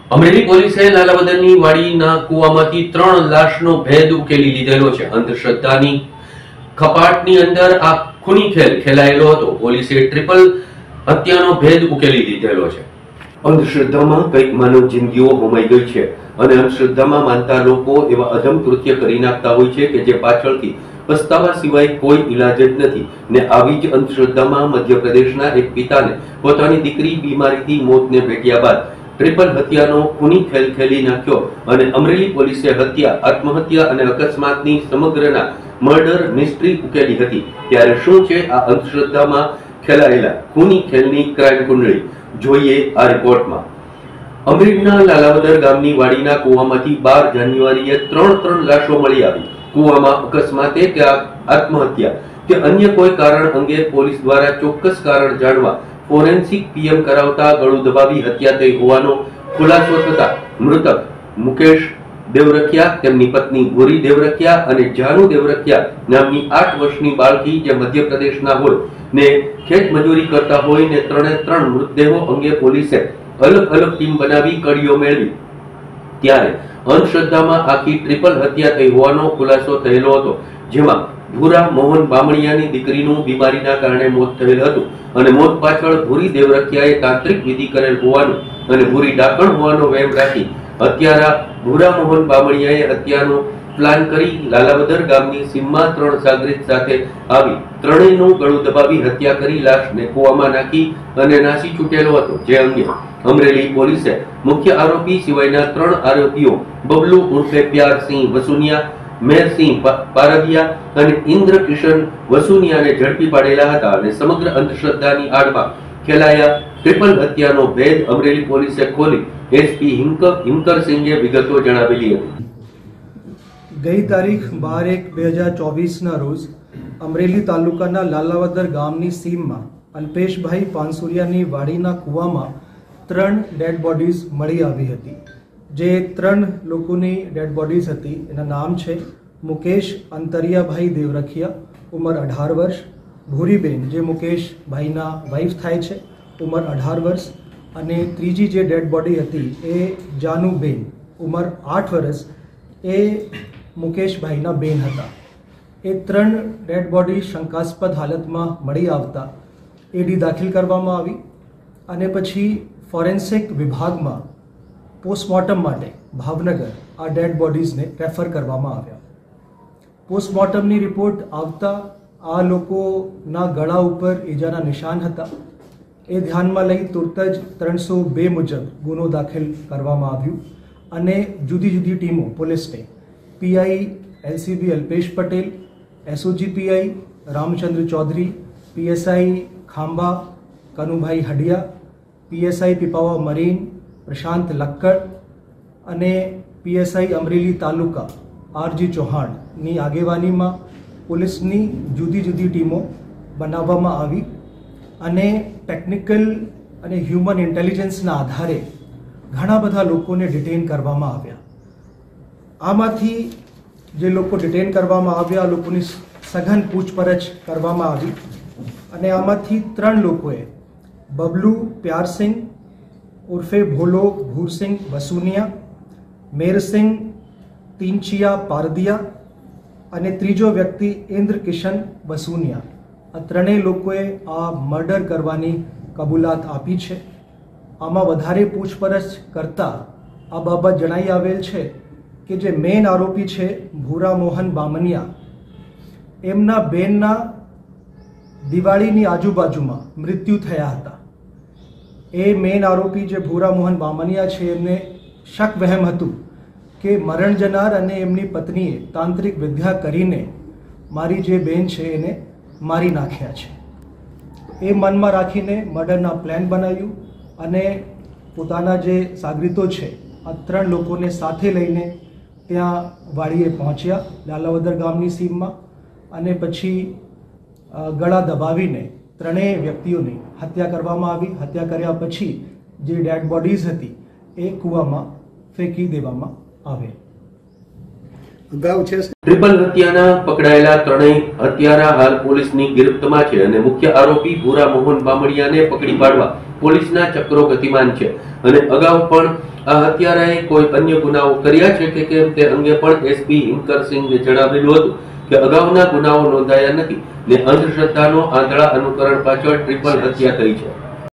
અમરેલી પોલીસે લાલાવદરની વાડીના કુવામાંથી 3 લાશનો ભેદ ઉકેલી લીધેલો છે। અંધશ્રદ્ધાની ખપાટની અંદર આ ખૂની ખેલ ખેલાયેલો હતો। પોલીસે ટ્રિપલ હત્યાનો ભેદ ઉકેલી લીધેલો છે। અંધશ્રદ્ધામાં કઈક માનવ જિંદગીઓ હોમાઈ ગઈ છે અને અંધશ્રદ્ધામાં માનતા લોકો એવા અધમ કૃત્ય કરી નાખતા હોય છે કે જે પાછળથી પસ્તાવા સિવાય કોઈ ઈલાજ જ નથી ને આવી જ અંધશ્રદ્ધામાં મધ્યપ્રદેશના એક પિતાને પોતાની દીકરી બીમારીથી મોતને ભેટ્યા બાદ ટ્રિપલ હત્યાનો ખૂની ખેલ ખેલી નાખ્યો અને અમરેલી પોલીસે હત્યા, આત્મહત્યા અને અકસ્માતની સમગ્રના મર્ડર મિસ્ટ્રી ઉકેલી હતી। ત્યારે શું છે આ અંધશ્રદ્ધામાં ખેલાયેલા ખૂની ખેલની ક્રાઇમ કુંડળી, જોઈએ આ રિપોર્ટમાં। અમરેલીના લાલાવદર ગામની વાડીના કુવામાંથી 12 જાન્યુઆરીએ 3 લાશો મળી આવી। કુવામાં અકસ્માતે કે આત્મહત્યા કે અન્ય કોઈ કારણ અંગે પોલીસ દ્વારા ચોક્કસ કારણ જાણવા ફોરેન્સિક પીએમ કરાવતા ગળું દબાવી હત્યા થઈ હોવાનો ખુલાસો થતા મૃતક મુકેશ દેવરખિયા, તેમની પત્ની ભૂરી દેવરખિયા અને જાનુ દેવરખિયા નામની 8 વર્ષની બાળકી જે મધ્યપ્રદેશના હોય ને ખેત મજૂરી કરતા હોય ને 3 મૃતદેહો અંગે પોલીસે અલગ અલગ ટીમ બનાવી કડીઓ મેળવી। ત્યારે અંધશ્રદ્ધામાં આખી ટ્રિપલ હત્યા થઈ હોવાનો ખુલાસો થયેલો હતો, જેમાં ભૂરા મોહન બામણિયાની દીકરીનું બીમારીના કારણે મોત થયેલ હતું અને મોત પાછળ ભૂરી દેવરખિયાએ તાંત્રિક વિધિ કરેલ હોવાનું અને ભૂરી ડાકણ હોવાનો વહેમ રાખી હત્યારા ભૂરા મોહન બામણિયાએ હત્યાનો પ્લાન કરી લાલાવદર ગામની સીમમાં 3 સાગરીત સાથે આવી ત્રણેયનું ગળું દબાવી હત્યા કરી લાશને કૂવામાં નાખી અને નાસી છૂટેલો હતો। જે અંગે અમરેલી પોલીસે મુખ્ય આરોપી સિવાયના 3 આરોપીઓ બબલુ ઉર્ફે પ્યારસિંહ વસુનિયા, મેરસિંહ પારદિયા અને ઇન્દ્ર કિશન વસુનિયાને ઝડપી પાડેલા હતા અને સમગ્ર અંધશ્રદ્ધાની આડમાં ખેલાયા ટ્રિપલ હત્યાનો ભેદ અમરેલી પોલીસે ખોલી એસપી હિંકરસિંહે વિગતો જણાવેલી હતી। ગઈ તારીખ 12/1/2024 રોજ અમરેલી તાલુકાના લાલાવદર ગામની સીમમાં અલ્પેશભાઈ પાનસુરિયાની વાડીના કુવામાં 3 ડેડ બોડીઝ મળી આવી હતી। જે 3 લોકોની ડેડ બોડીઝ હતી એના નામ છે મુકેશ અંતરિયાભાઈ દેવરખિયા, ઉંમર 18 વર્ષ, ભૂરીબેન જે મુકેશભાઈના વાઇફ થાય છે, ઉંમર 18 વર્ષ, અને ત્રીજી જે ડેડ બોડી હતી એ જાનુબેન, ઉંમર 8 વર્ષ, એ મુકેશભાઈના બેન હતા। એ 3 ડેડ બોડી શંકાસ્પદ હાલતમાં મળી આવતા એડી દાખલ કરવામાં આવી અને પછી ફોરેન્સિક વિભાગમાં પોસ્ટમોર્ટમ માટે ભાવનગર આ ડેડ બોડીઝને રેફર કરવામાં આવ્યા। પોસ્ટમોર્ટમની રિપોર્ટ આવતા આ લોકોના ગળા ઉપર ઈજાના નિશાન હતા। એ ધ્યાનમાં લઈ તુરત જ 302 મુજબ ગુનો દાખલ કરવામાં આવ્યું અને જુદી જુદી ટીમો પોલીસને PI LCB Alpesh Patel, SOG PI Ramchandra Chaudhary, PSI Khambha Kanubhai Hadiya, PSI Pipavav marine Prashant Lakkad અને પીએસઆઈ અમરેલી તાલુકા આરજી ચૌહાણની આગેવાનીમાં પોલીસની જુદી જુદી ટીમો બનાવવામાં આવી અને ટેકનિકલ અને હ્યુમન ઇન્ટેલિજન્સના આધારે ઘણા બધા લોકોને ડિટેન કરવામાં આવ્યા। આમાંથી જે લોકો ડિટેન કરવામાં આવ્યા આ લોકોની સઘન પૂછપરછ કરવામાં આવી અને આમાંથી 3 લોકોએ બબલુ પ્યારસિંહ ઉર્ફે ભોલો ભૂરસિંહ વસુનિયા, મેરસિંહ તીનચિયા પારદિયા અને ત્રીજો વ્યક્તિ ઇન્દ્ર કિશન વસુનિયા, આ 3 લોકોએ આ મર્ડર કરવાની કબૂલાત આપી છે। આમાં વધારે પૂછપરછ કરતા આ બાબત જણાઈ આવેલ છે કે જે મેઇન આરોપી છે ભૂરા મોહન બામણિયા, એમના બેનના દિવાળીની આજુબાજુમાં મૃત્યુ થયા હતા। એ મેઇન આરોપી જે ભૂરા મોહન બામણિયા છે એમને શક વહેમ હતું કે મરણ જનાર અને એમની પત્નીએ તાંત્રિક વિદ્યા કરીને મારી જે બેન છે એને મારી નાખ્યા છે। એ મનમાં રાખીને મર્ડરના પ્લાન બનાવ્યું અને પોતાના જે સાગરીતો છે આ 3 લોકોને સાથે લઈને ત્યાં વાડીએ પહોંચ્યા લાલાવદર ગામની સીમમાં અને પછી ગળા દબાવીને 3 વ્યક્તિઓની હત્યા કરવામાં આવી। હત્યા કર્યા પછી જે ડેડ બોડીઝ હતી એ કૂવામાં ફેંકી દેવામાં આવેલ। અગાઉ છે ટ્રિપલ હત્યાના પકડાયેલા 3 હત્યારા હાલ પોલીસની ગિરફ્તમાં છે અને મુખ્ય આરોપી ભૂરા મોહન બામણિયાને પકડી પાડવા પોલીસના ચક્રો ગતિમાન છે અને અગાઉ પણ આ હત્યારાએ કોઈ અન્ય ગુનાઓ કર્યા છે કે કેમ તે અંગે પણ એસપી હિમકરસિંહે જણાવેલું હતું કે અગાઉના ગુનાઓ નોંધાયા નથી ને અંધશ્રદ્ધાનો આંધળા અનુકરણ પાછળ ટ્રિપલ હત્યા થઈ છે.